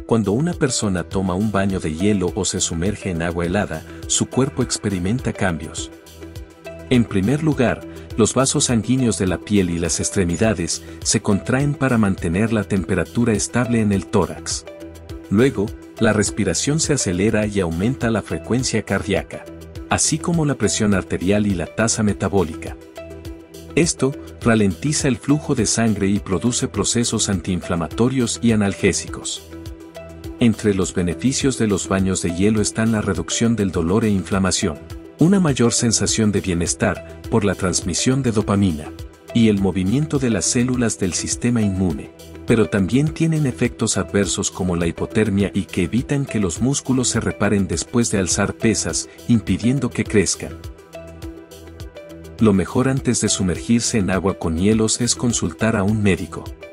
Cuando una persona toma un baño de hielo o se sumerge en agua helada, su cuerpo experimenta cambios. En primer lugar, los vasos sanguíneos de la piel y las extremidades se contraen para mantener la temperatura estable en el tórax. Luego, la respiración se acelera y aumenta la frecuencia cardíaca, así como la presión arterial y la tasa metabólica. Esto ralentiza el flujo de sangre y produce procesos antiinflamatorios y analgésicos. Entre los beneficios de los baños de hielo están la reducción del dolor e inflamación, una mayor sensación de bienestar por la transmisión de dopamina y el movimiento de las células del sistema inmune, pero también tienen efectos adversos como la hipotermia y que evitan que los músculos se reparen después de alzar pesas, impidiendo que crezcan. Lo mejor antes de sumergirse en agua con hielos es consultar a un médico.